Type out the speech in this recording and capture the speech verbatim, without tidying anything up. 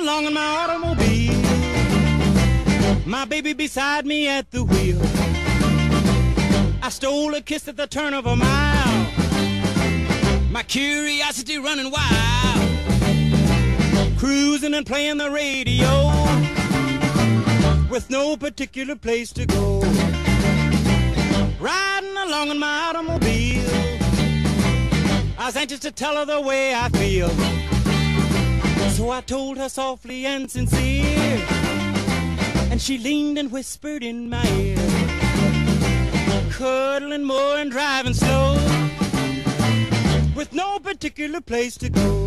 along in my automobile, my baby beside me at the wheel. I stole a kiss at the turn of a mile, my curiosity running wild, cruising and playing the radio with no particular place to go. Riding along in my automobile, I was anxious to tell her the way I feel. So I told her softly and sincere, and she leaned and whispered in my ear, cuddling more and driving slow with no particular place to go.